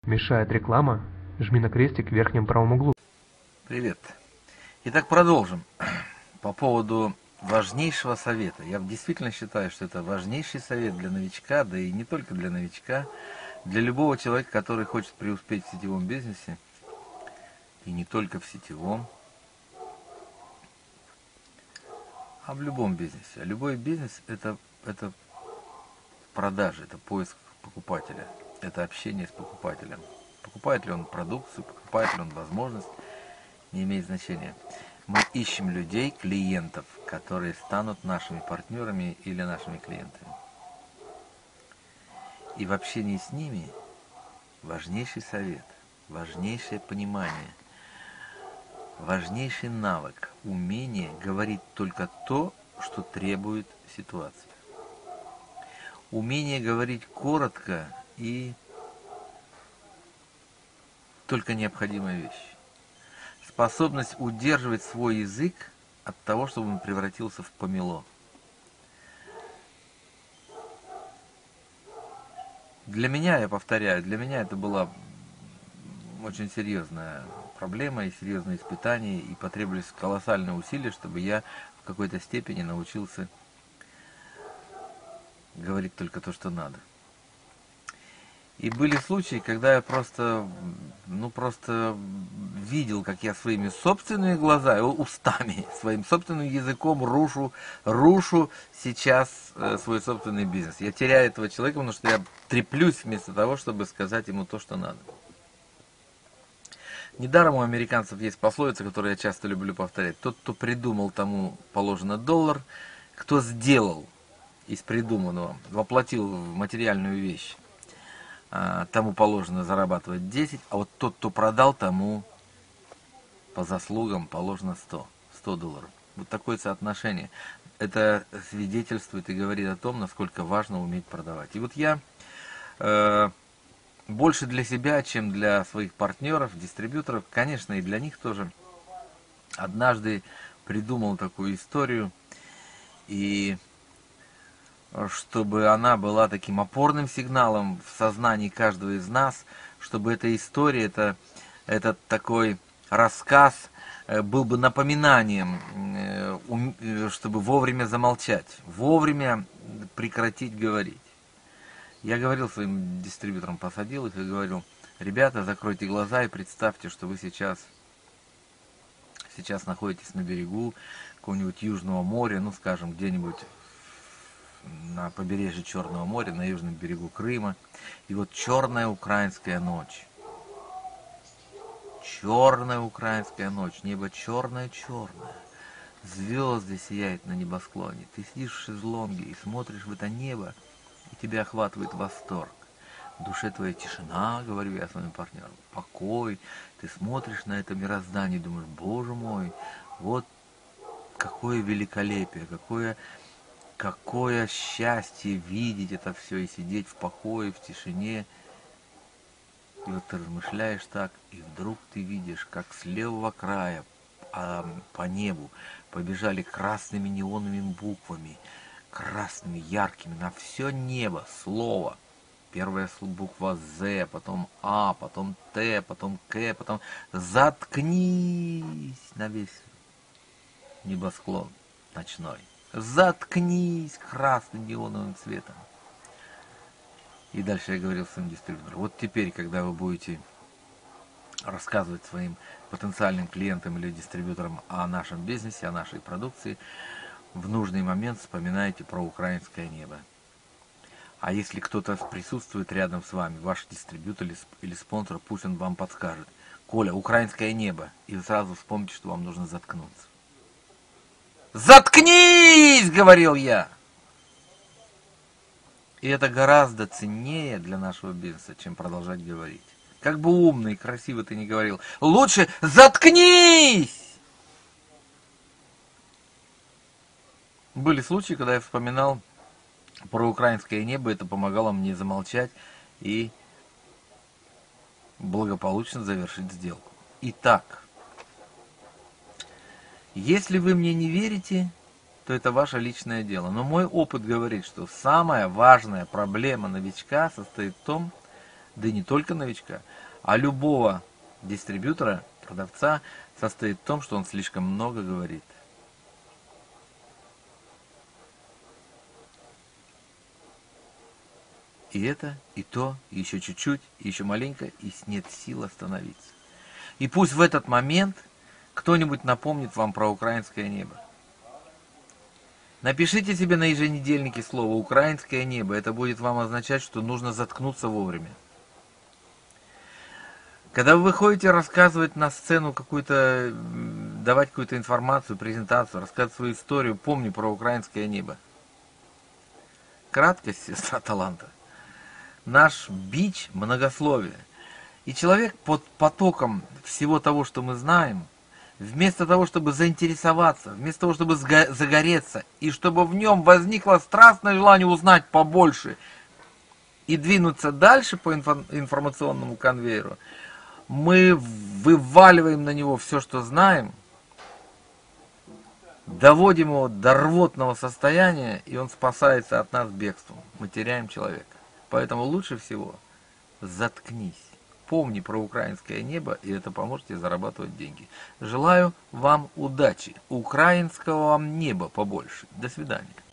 Мешает реклама? Жми на крестик в верхнем правом углу. Привет. Итак, продолжим. По поводу важнейшего совета. Я действительно считаю, что это важнейший совет для новичка, да и не только для новичка, для любого человека, который хочет преуспеть в сетевом бизнесе, и не только в сетевом, а в любом бизнесе. А любой бизнес это продажи, это поиск покупателя, это общение с покупателем. Покупает ли он продукцию, покупает ли он возможность, не имеет значения. Мы ищем людей, клиентов, которые станут нашими партнерами или нашими клиентами. И в общении с ними важнейший совет, важнейшее понимание, важнейший навык, умение говорить только то, что требует ситуация. Умение говорить коротко и только необходимая вещь. Способность удерживать свой язык от того, чтобы он превратился в помело. Для меня, я повторяю, для меня это была очень серьезная проблема и серьезное испытание, и потребовались колоссальные усилия, чтобы я в какой-то степени научился говорить только то, что надо. И были случаи, когда я просто видел, как я своими собственными глазами, устами, своим собственным языком рушу сейчас свой собственный бизнес. Я теряю этого человека, потому что я треплюсь вместо того, чтобы сказать ему то, что надо. Недаром у американцев есть пословица, которую я часто люблю повторять. Тот, кто придумал, тому положено $, кто сделал из придуманного, воплотил в материальную вещь, тому положено зарабатывать 10, а вот тот, кто продал, тому по заслугам положено $100. Вот такое соотношение. Это свидетельствует и говорит о том, насколько важно уметь продавать. И вот я больше для себя, чем для своих партнеров, дистрибьюторов, конечно, и для них тоже, однажды придумал такую историю, и чтобы она была таким опорным сигналом в сознании каждого из нас, чтобы эта история, этот такой рассказ был бы напоминанием, чтобы вовремя замолчать, вовремя прекратить говорить. Я говорил своим дистрибьюторам, посадил их и говорил: ребята, закройте глаза и представьте, что вы сейчас находитесь на берегу какого-нибудь Южного моря, ну, скажем, где-нибудь на побережье Черного моря, на южном берегу Крыма. И вот черная украинская ночь. Черная украинская ночь. Небо черное-черное. Звезды сияют на небосклоне. Ты сидишь в шезлонге и смотришь в это небо, и тебя охватывает восторг. В душе твоя тишина, говорю я своим партнерам, покой. Ты смотришь на это мироздание и думаешь: боже мой, вот какое великолепие, какое счастье видеть это все и сидеть в покое, в тишине. И вот ты размышляешь так, и вдруг ты видишь, как с левого края по небу побежали красными неоновыми буквами, красными, яркими, на все небо слово. Первая буква З, потом А, потом Т, потом К, потом «Заткнись» на весь небосклон ночной. Заткнись красным неоновым цветом. И дальше я говорил своим дистрибьюторам: вот теперь, когда вы будете рассказывать своим потенциальным клиентам или дистрибьюторам о нашем бизнесе, о нашей продукции, в нужный момент вспоминайте про украинское небо. А если кто-то присутствует рядом с вами, ваш дистрибьютор или спонсор, пусть он вам подскажет: Коля, украинское небо. И вы сразу вспомните, что вам нужно заткнуться. «Заткнись!» — говорил я. И это гораздо ценнее для нашего бизнеса, чем продолжать говорить. Как бы умно и красиво ты ни говорил, лучше заткнись! Были случаи, когда я вспоминал про украинское небо, это помогало мне замолчать и благополучно завершить сделку. Итак, если вы мне не верите, то это ваше личное дело. Но мой опыт говорит, что самая важная проблема новичка состоит в том, да и не только новичка, а любого дистрибьютора, продавца, состоит в том, что он слишком много говорит. И это, и то, и еще чуть-чуть, и еще маленько, и нет сил остановиться. И пусть в этот момент кто-нибудь напомнит вам про украинское небо. Напишите себе на еженедельнике слово «украинское небо». Это будет вам означать, что нужно заткнуться вовремя. Когда вы выходите рассказывать на сцену какую-то, давать какую-то информацию, презентацию, рассказывать свою историю, помни про украинское небо. Краткость, сестра таланта. Наш бич – многословие. И человек под потоком всего того, что мы знаем, вместо того, чтобы заинтересоваться, вместо того, чтобы загореться, и чтобы в нем возникло страстное желание узнать побольше и двинуться дальше по информационному конвейеру, мы вываливаем на него все, что знаем, доводим его до рвотного состояния, и он спасается от нас бегством. Мы теряем человека. Поэтому лучше всего заткнись. Помни про украинское небо, и это поможет тебе зарабатывать деньги. Желаю вам удачи. Украинского вам неба побольше. До свидания.